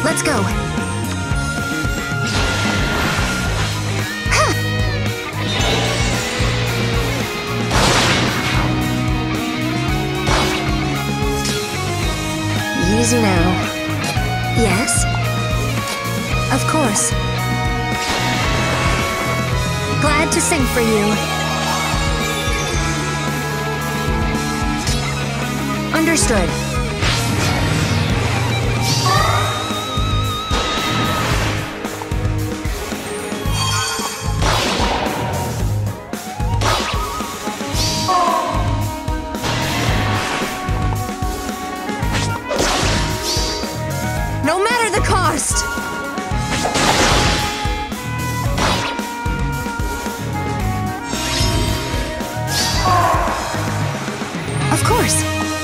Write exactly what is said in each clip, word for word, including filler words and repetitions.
Let's go. Huh. Easy now. Yes? Of course. Glad to sing for you. Understood. No matter the cost! Of course.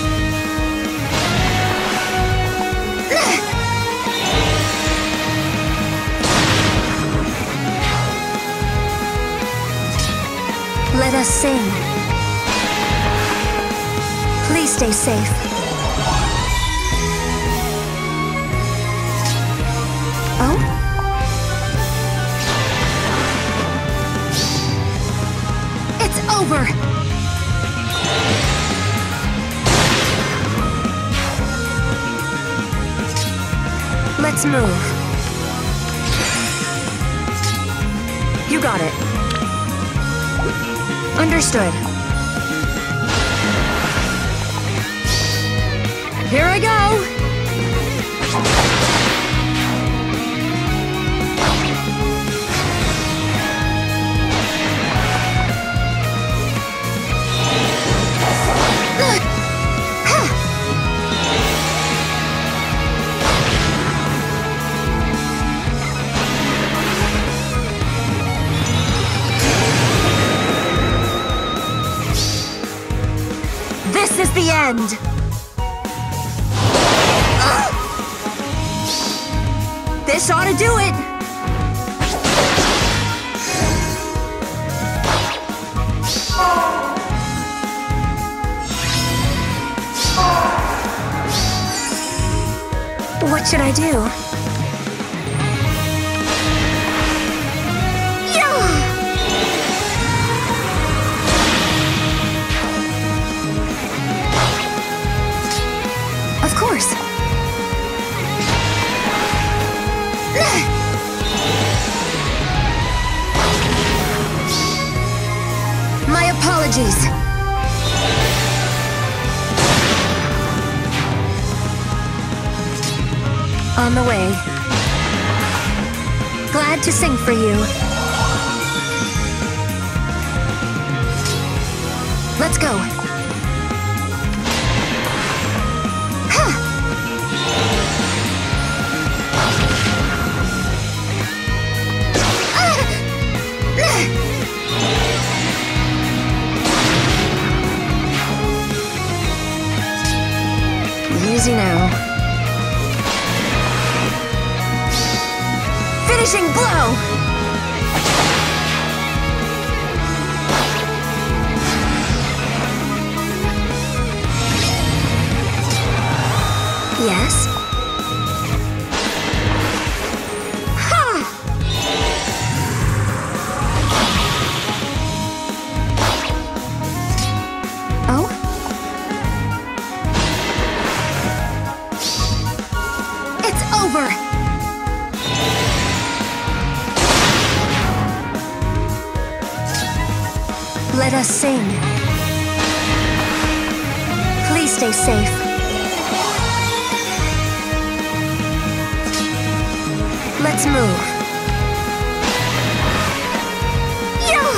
Let us sing. Please stay safe. Oh? It's over! Let's move. You got it. Understood. Here I go! This is the end! This ought to do it! What should I do? Of course. My apologies. On the way. Glad to sing for you. Let's go. Easy now. Finishing blow! Yes? Ha! Oh? It's over! Let us sing. Please stay safe. Let's move. Yeah!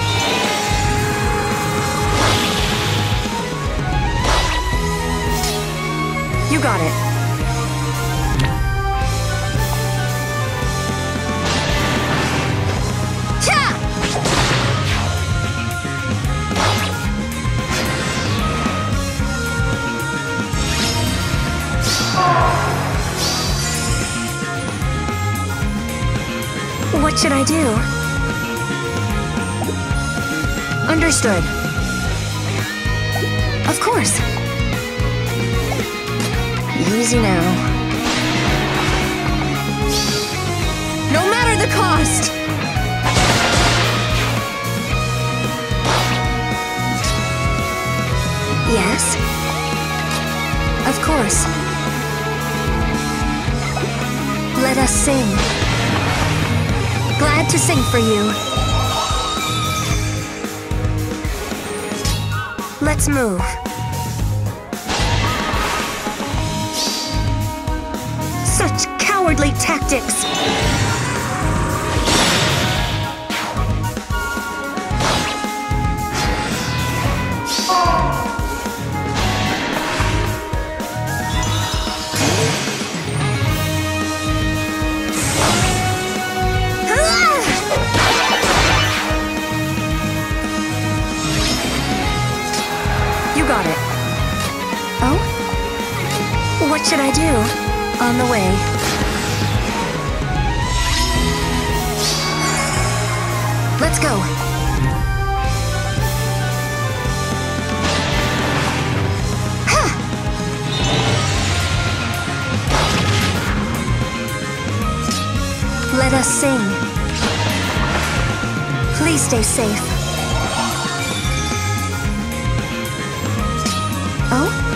You got it. What should I do? Understood. Of course. Easy now. best. Yes? Of course. Let us sing. Glad to sing for you. Let's move. Such cowardly tactics! Got it. Oh? What should I do? On the way. Let's go. Ha! Let us sing. Please stay safe. Oh?